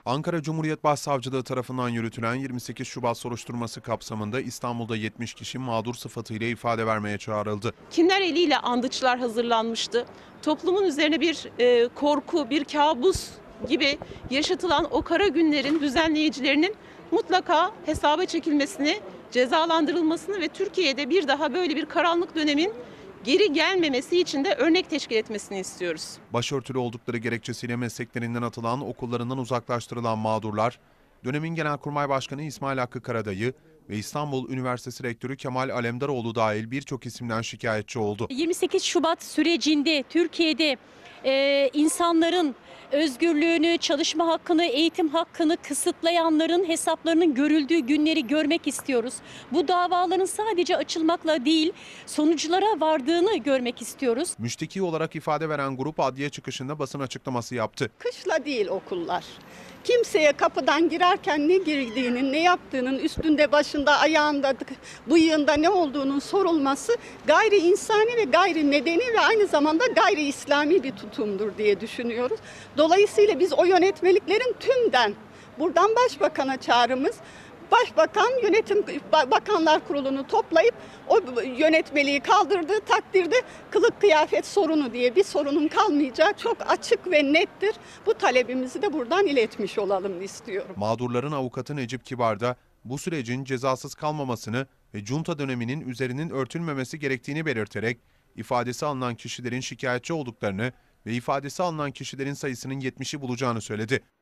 Ankara Cumhuriyet Başsavcılığı tarafından yürütülen 28 Şubat soruşturması kapsamında İstanbul'da 70 kişi mağdur sıfatıyla ifade vermeye çağrıldı. Kimler eliyle andıçlar hazırlanmıştı? Toplumun üzerine bir korku, bir kabus gibi yaşatılan o kara günlerin düzenleyicilerinin mutlaka hesaba çekilmesini, cezalandırılmasını ve Türkiye'de bir daha böyle bir karanlık dönemin geri gelmemesi için de örnek teşkil etmesini istiyoruz. Başörtülü oldukları gerekçesiyle mesleklerinden atılan, okullarından uzaklaştırılan mağdurlar, dönemin Genelkurmay Başkanı İsmail Hakkı Karadayı ve İstanbul Üniversitesi Rektörü Kemal Alemdaroğlu dahil birçok isimden şikayetçi oldu. 28 Şubat sürecinde Türkiye'de insanların özgürlüğünü, çalışma hakkını, eğitim hakkını kısıtlayanların hesaplarının görüldüğü günleri görmek istiyoruz. Bu davaların sadece açılmakla değil, sonuçlara vardığını görmek istiyoruz. Müşteki olarak ifade veren grup adliye çıkışında basın açıklaması yaptı. Kışla değil okullar. Kimseye kapıdan girerken ne girdiğinin, ne yaptığının, üstünde, başında, ayağında, bıyığında ne olduğunun sorulması gayri insani ve gayri medeni ve aynı zamanda gayri İslami bir tutumdur diye düşünüyoruz. Dolayısıyla biz o yönetmeliklerin tümden, buradan Başbakan'a çağrımız, Başbakan Bakanlar Kurulu'nu toplayıp o yönetmeliği kaldırdığı takdirde kılık kıyafet sorunu diye bir sorunun kalmayacağı çok açık ve nettir. Bu talebimizi de buradan iletmiş olalım istiyorum. Mağdurların avukatı Necip Kibar da bu sürecin cezasız kalmamasını ve junta döneminin üzerinin örtülmemesi gerektiğini belirterek ifadesi alınan kişilerin şikayetçi olduklarını ve ifadesi alınan kişilerin sayısının 70'i bulacağını söyledi.